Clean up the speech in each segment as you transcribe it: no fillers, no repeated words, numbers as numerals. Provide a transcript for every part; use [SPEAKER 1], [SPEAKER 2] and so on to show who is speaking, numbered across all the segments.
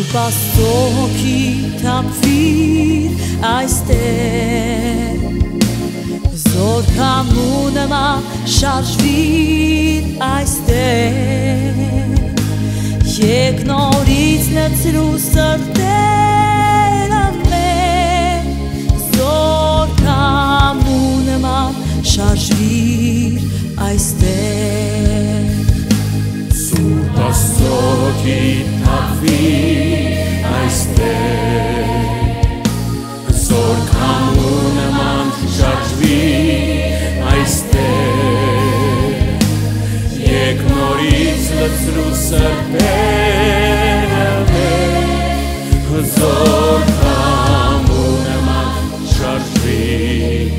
[SPEAKER 1] Պաստոքի թափվիր այստեղ Զոր կամունը մա շարժվիր այստեղ Եկ նորից նծրու սրտերը մեր Զոր կամունը մա շարժվիր այստեղ
[SPEAKER 2] Սուրբ Աստծոքի թափվիր այստեղ Զոր քամու նման շարժվիր այստեղ Եկ նորից լցրու սրտերը մեր Զոր քամու նման շարժվիր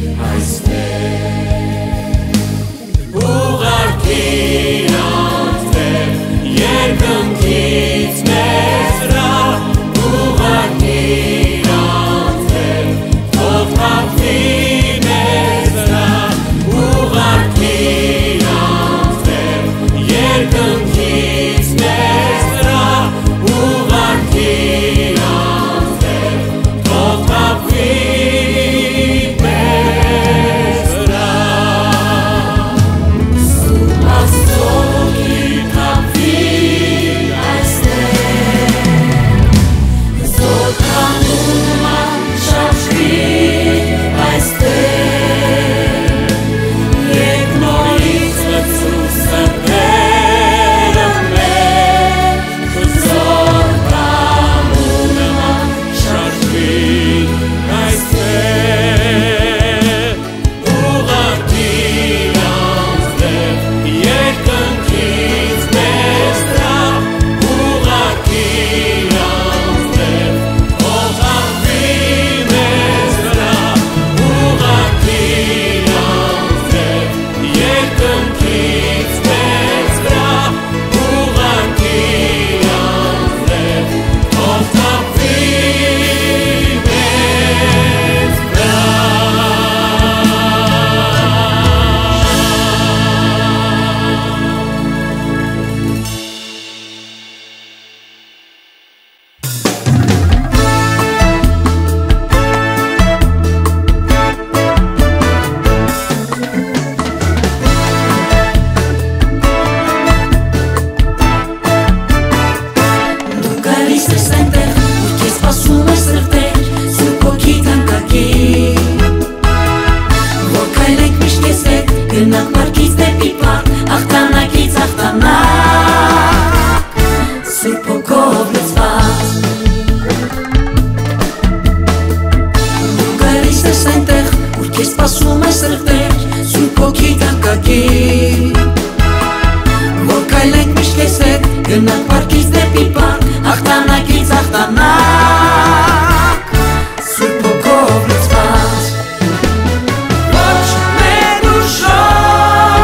[SPEAKER 2] այստեղ Ուղարկիր անձեր երկնքից մեզ վրա Ուղարկիր անձեր թող թափվի մեզ վրա Ուղարկիր անձեր երկնքից մեզ վրա Ուղարկիր անձեր թող թափվի մեզ վրա Սուրբ Աստծոքի թափվիր այստեղ Զոր քամու նման շարժվիր այստեղ Եկ նորից լցրու սրտերը մեր Զոր քամու նման շարժվիր այստեղ Ուղարկիր անձեր երկնքից մեզ վրա Ուղարկիր անձեր թող թափվի մեզ վրա Ուղարկիր անձեր երկնքից մեզ վրա Ուղարկիր անձեր թող թափվի մեզ վրա
[SPEAKER 3] Դու գալիս ես այնտեղ, որ քեզ սպասում է սրտեր, Սուրբ Հոգի թանկագին Որ քայլենք միշտ քեզ հետ, գնանք մարգից դեպի պար, Հաղթանակից հաղթանակ, Սուրբ Հոգով լցված Դու գալիս ես այնտեղ, որ քեզ սպասում է սրտեր, Սուրբ Հոգի թանկագին Որ քայլենք միշտ քեզ հետ, գնանք մարգից դեպի պար, Հաղթանակից հաղթանակ, Սուրբ Հոգով լցված Ոչ մեր ուժով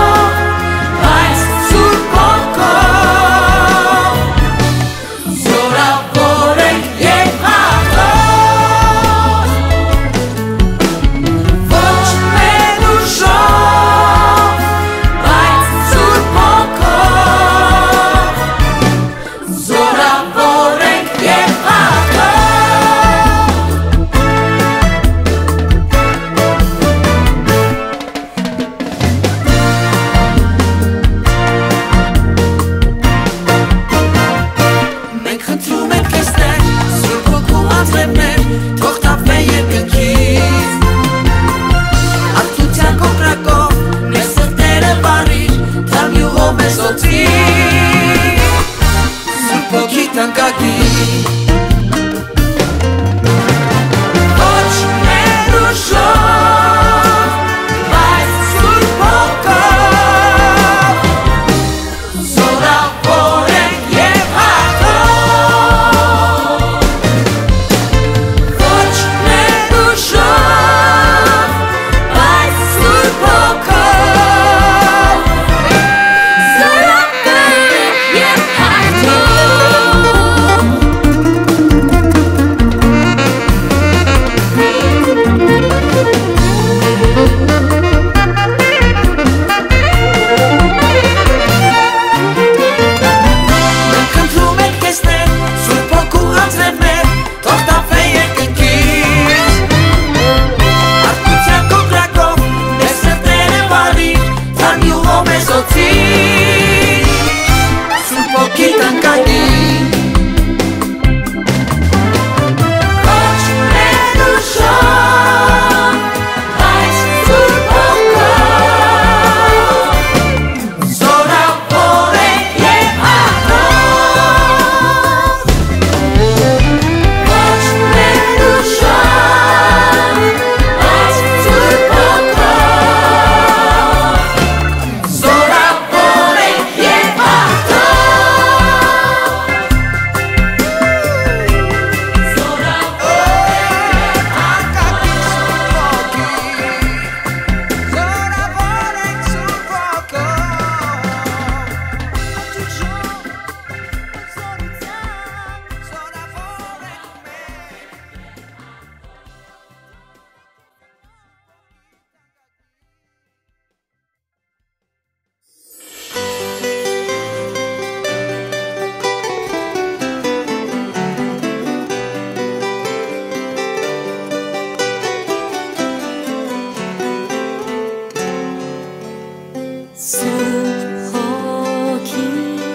[SPEAKER 1] Սուրբ հոգի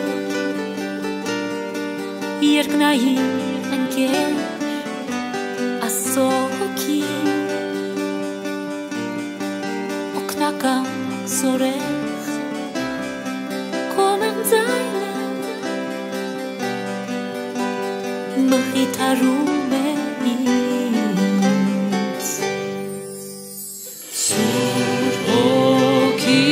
[SPEAKER 1] երկնային ընկեր Աստծո հոգի օգնական զորեղ կոմեն ձայնը մխիթարում է ինձ Սուրբ հոգի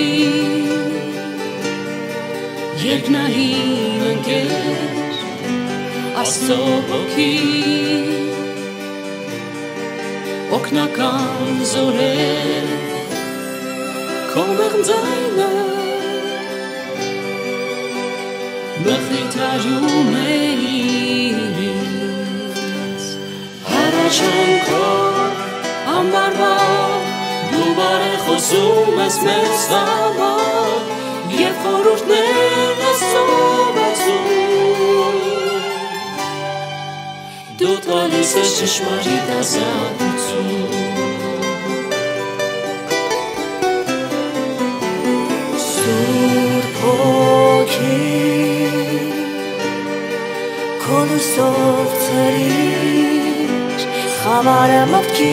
[SPEAKER 1] երկնային ընկեր Աստծո հոգի օգնական զորեր քո մղձայնը մխիթարում է ինձ Հառաչանքով ամբարվար դու բարե խոսում ես մեզ համար Եվ խորհուրդներ ես սովացում Դու տալիս ես ճշմարիտ ազատություն Սուրբ հոգի Քո լույսով ցրիր խավարը մտքի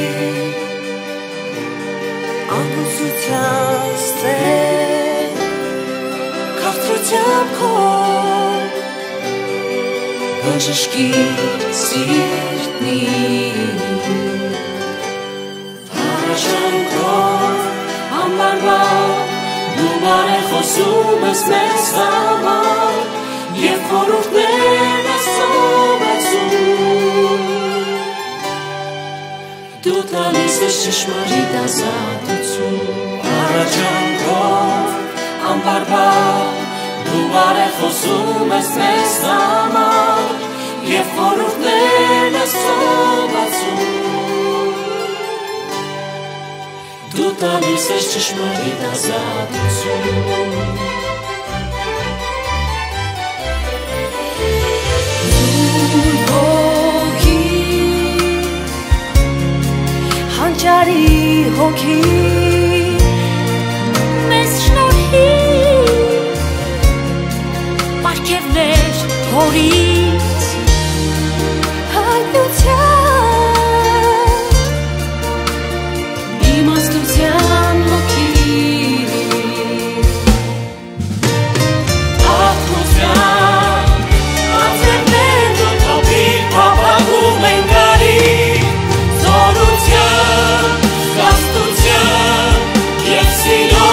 [SPEAKER 1] Անհուսության ստեղ Քաղցրությամբ քո բժշկիր սիրտնի Հառաչանքով ամբարվար դու բարե խոսում ես մեզ համար Եվ խորհուրդներ ես սովացում Դու տալիս ես ճշմարիտ ազատություն Հառաչանքով ամբարվար դու բարե խոսում ես մեզ համար Եվ խորհուրդներ ես սովացում Դու տալիս ես ճշմարիտ ազատություն Սուրբ հոգի հանճարի հոգի մեզ շնորհի Պարգևներ հորից հայտնության իմաստության հոգի Աղթության անձերներն թափիր փափագում են գարի Զորության, գաստության և սիրո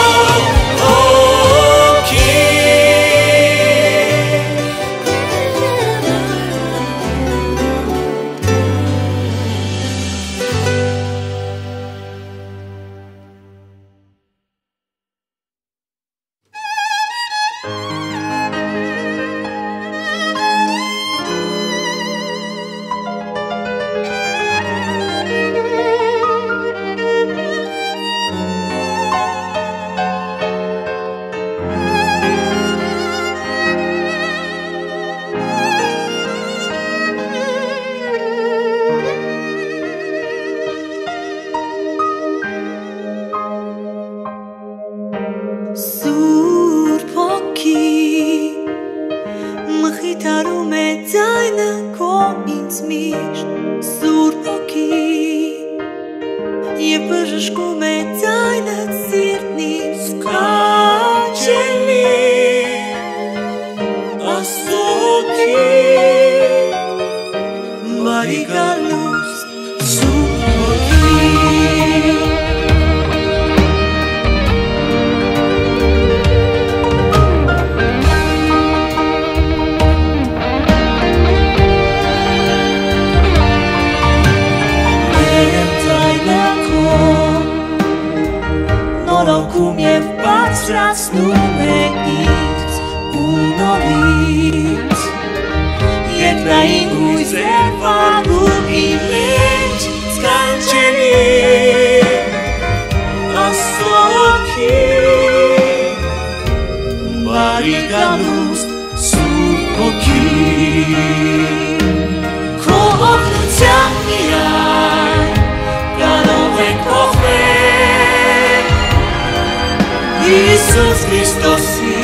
[SPEAKER 1] Iisus Քրիստոսի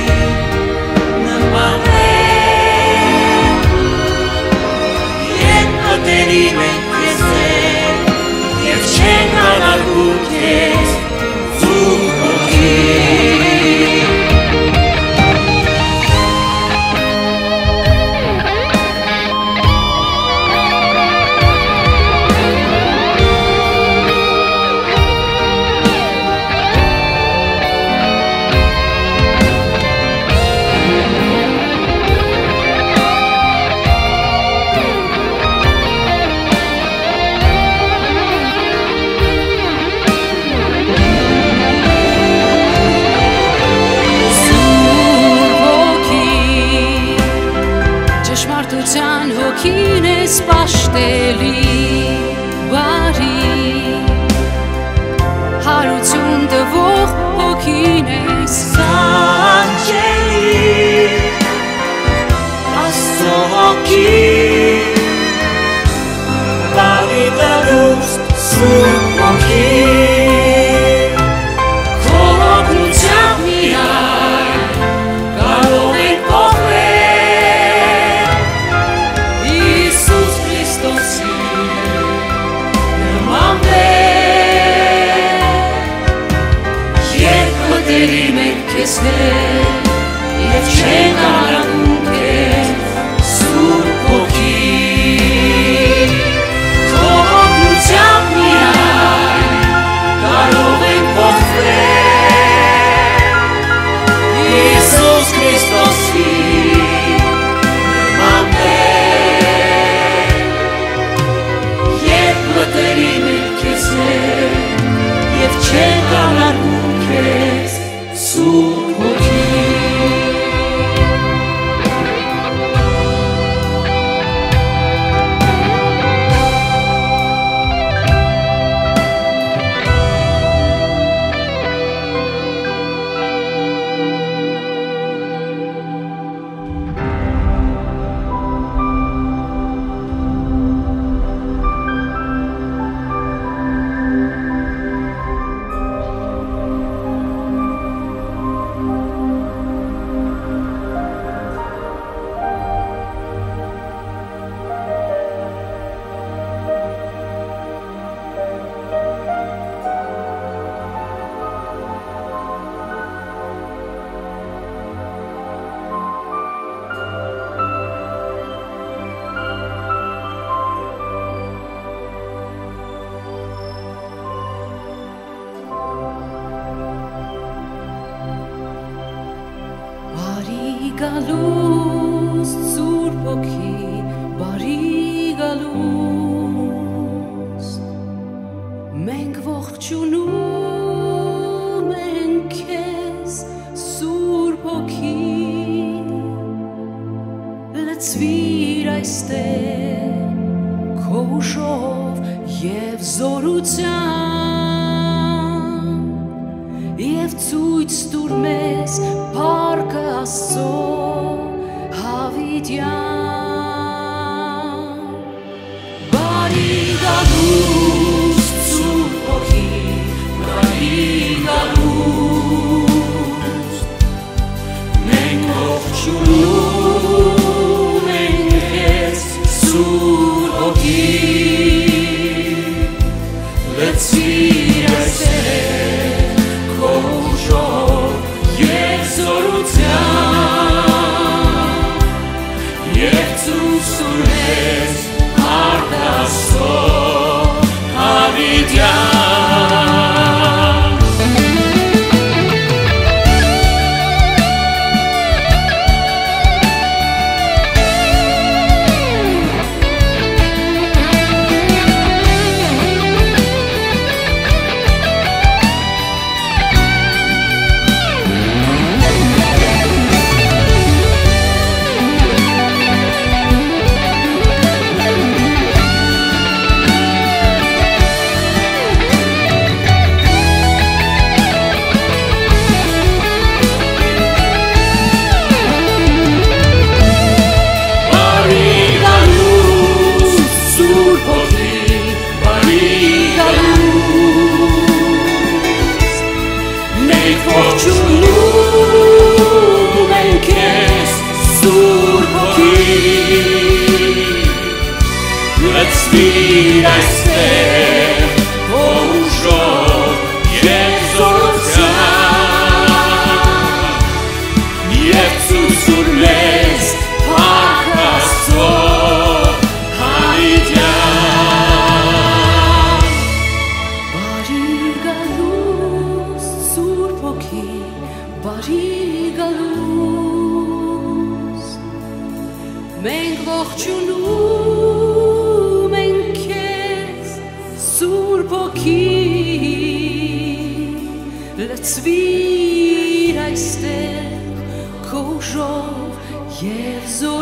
[SPEAKER 1] նմանվենք, երբ մտերիմ ենք քեզ և չենք անարգում քեզ Սուրբ Հոգի
[SPEAKER 4] Հոգին ես պաշտելի բարի հարություն տվող հոգին ես
[SPEAKER 1] սանջելի Աստծո հոգի բարի դարուս Սուրբ Հոգի քո օգնությամբ միայն կարող ենք փոխվել Իիսուս Քրիստոսի նմանվենք երբ մտերիմ ենք քեզ հետ և չենք անարգում քեզ Սուրբ Հոգի քո օգնությամբ միայն կարող ենք փոխվել Իիսուս Քրիստոսի նմանվենք երբ մտերիմ ենք քեզ հետ և չենք անարգում քեզ Սուրբ Հոգի Գալուս Սուրբ Հոգի բարի գալուս մենք ողջունում ենք քեզ Սուրբ Հոգի լցվիր այստեղ քո ուժով և զորությամբ և ցույց տուր մեզ փառքը Աստծո հավիտյան բարի գալուս Սուրբ Հոգի բարի գալուս մենք ողջունում ենք քեզ Սուրբ Հոգի լցվիր այստեղ քո ուժով և զորությամբ և մենք ողջունում ենք քեզ Սուրբ Հոգի լցվիր այստեղ քո ուժով և զորությամբ և ցույցուր մեզ Փառք Աստծո հավիտյան
[SPEAKER 4] Բարի գալուս Սուրբ Հոգի բարի գալուս մենք ողջունում ենք քեզ Սուրբ Հոգի լցվիր այստեղ քո ուժով և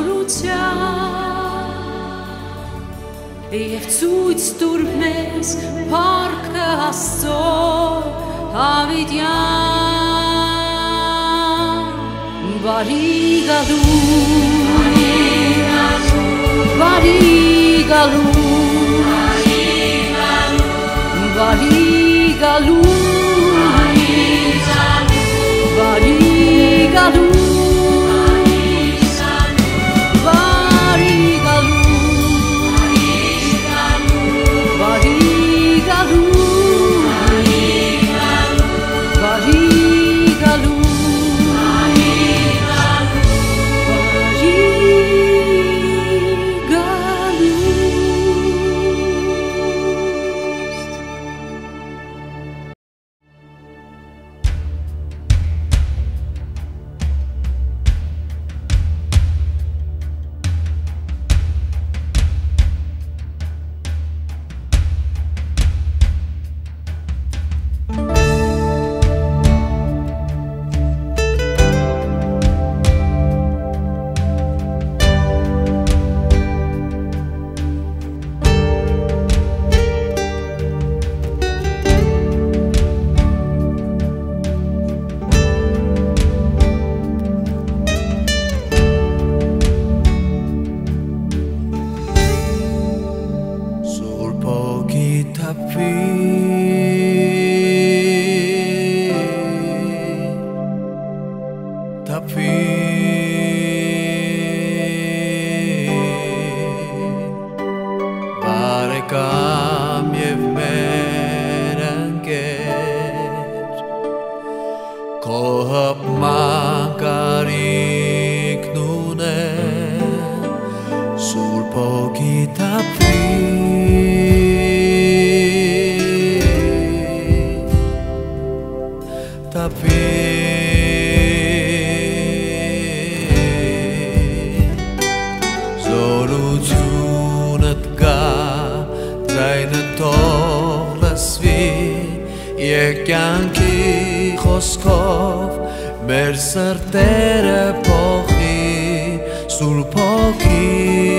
[SPEAKER 4] զորությամբ և ցույց տուր մեզ Փառքը Աստծո հավիտյան բարի գալուս բարի գալուս բարի գալուս բարի գալուս
[SPEAKER 5] Բարեկամ և մեր ընկեր Քո հպման կարիքն ունեն Սուրբ Հոգի թափվի Զորությունդ գա ձայնը թող լսվի Եկյանքի խոսքով մեր սրտերը փոխի Սուրբ Հոգի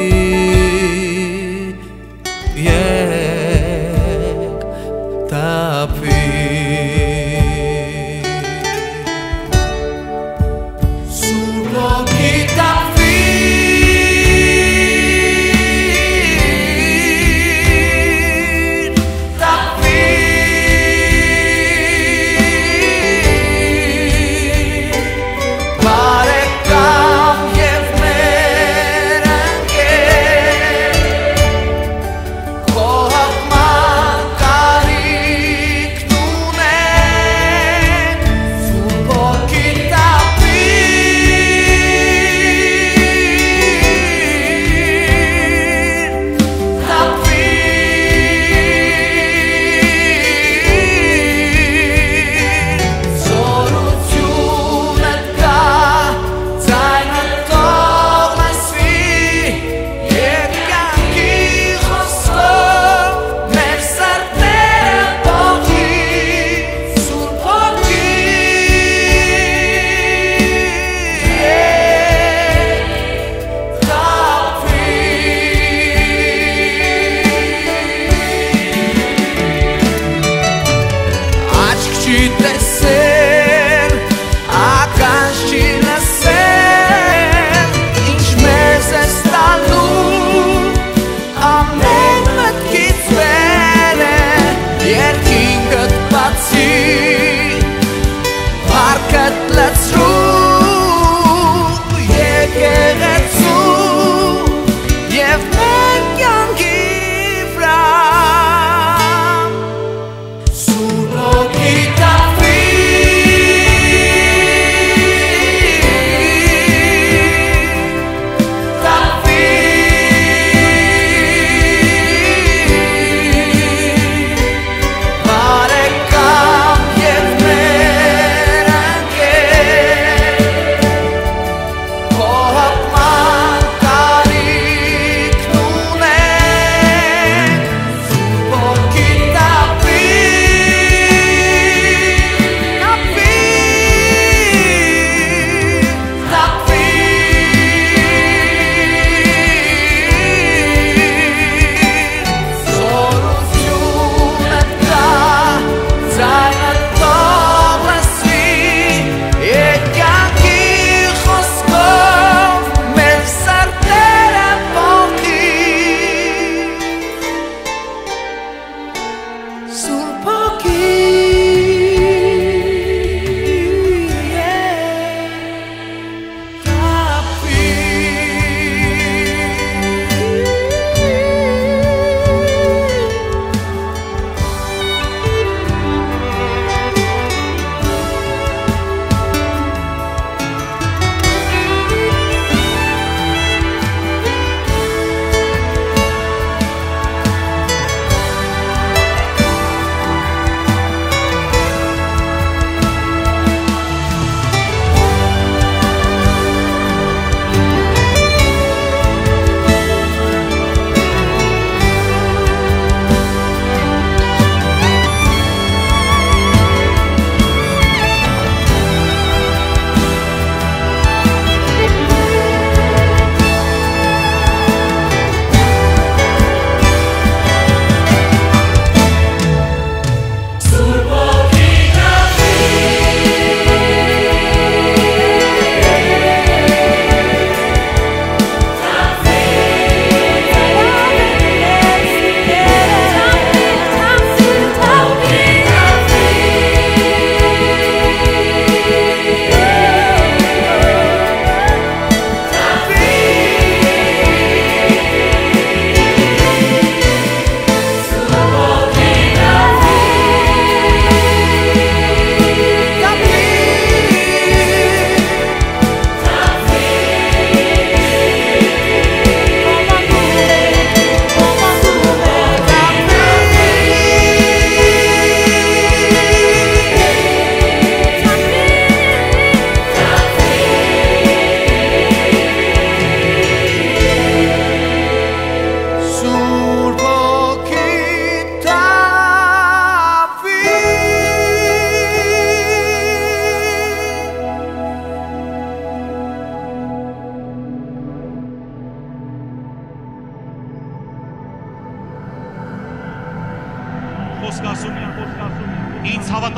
[SPEAKER 5] եկ թափվի Սուրբ Հոգի թափվի Բարեկամ և մեր ընկեր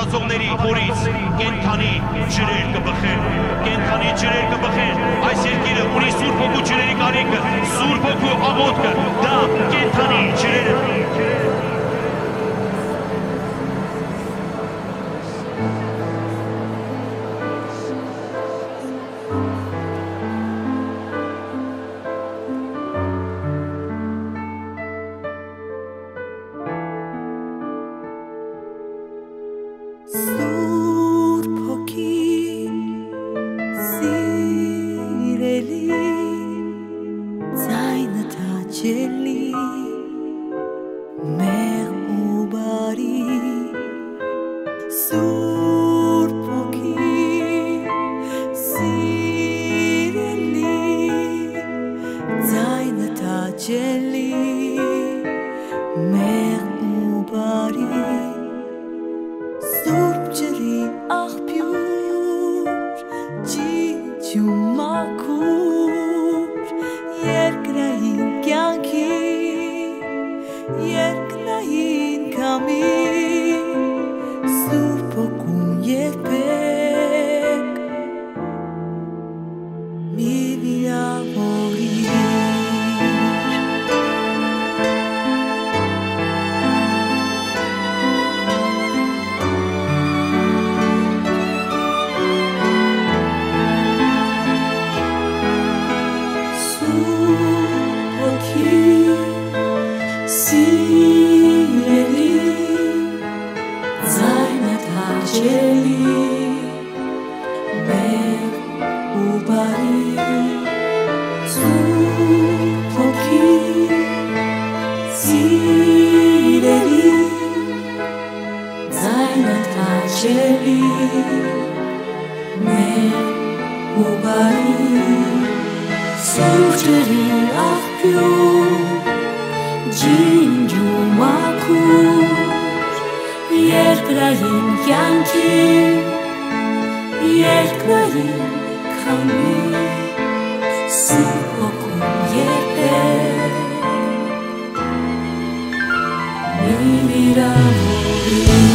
[SPEAKER 1] մտածողների հորից կենթանի ջրեր կբխեն, կենթանի ջրեր կբխեն, այս երկիրը ունի Սուրբ Հոգու ջրերի կարիքը, Սուրբ Հոգու աղոթքը, դա կենթանի ջրերը։
[SPEAKER 3] Սուրբ Հոգի սիրելի ձայնը հաճելի մեղ ու բարի Սուրբ Հոգի սիրելի ձայնը հաճելի մեղ ու բարի Սուրբ ջրի աղբյուր, ջիջում մաքուր, երկրային կյանքի, երկնային կամի, Սուրբ Հոգուն երբեք մի վիրավորիր Սիրելի ձայնդ հաճելի մեր ու բարի Սուրբ Հոգի սիրելի ձայնդ հաճելի մեր ու բարի Սուրբ ջրի աղբյուր ջինջում մաքուր երկրային կյանքի երկրային քամի Սուրբ Հոգուն երբեք մի վիրավորիր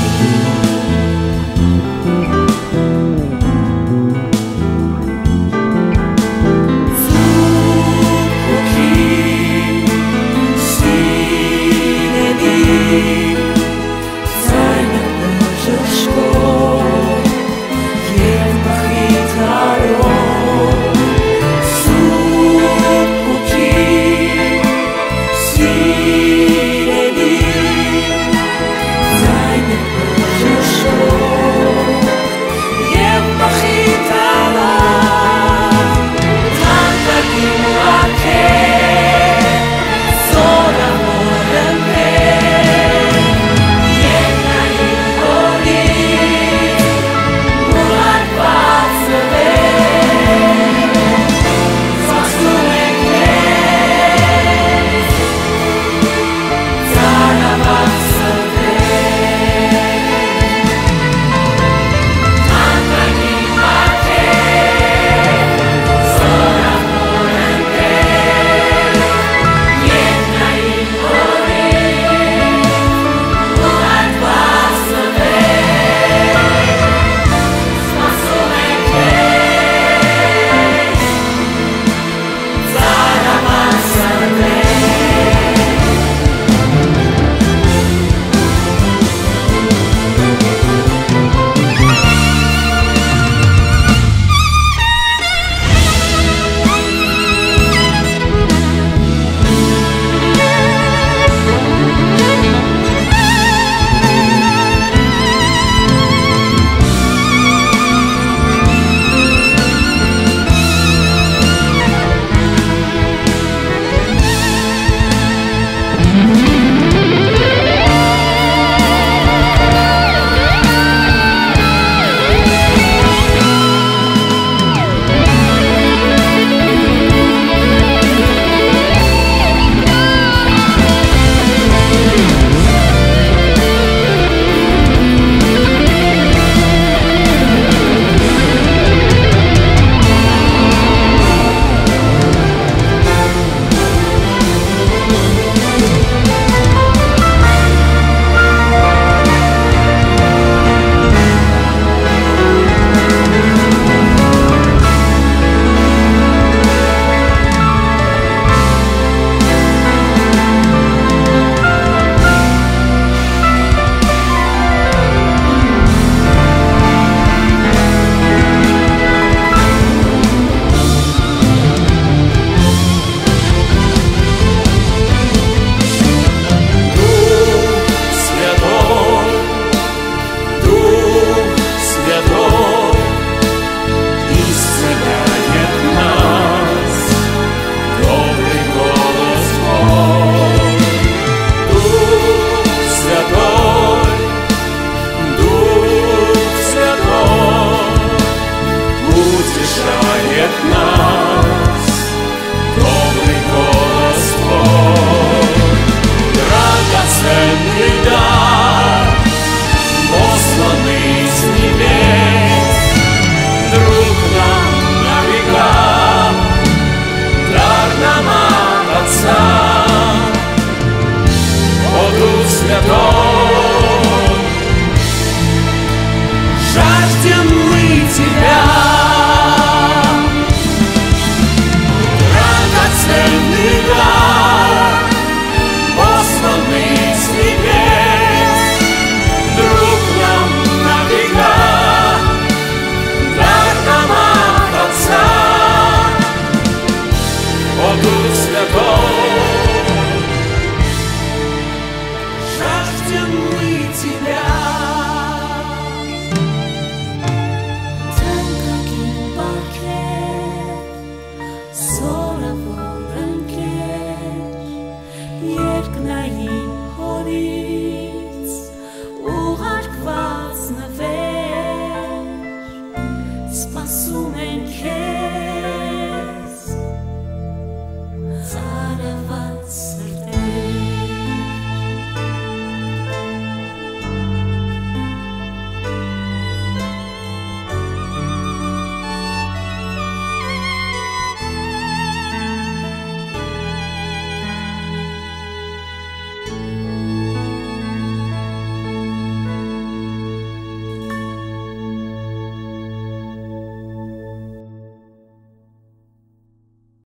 [SPEAKER 3] սպասում են քեզ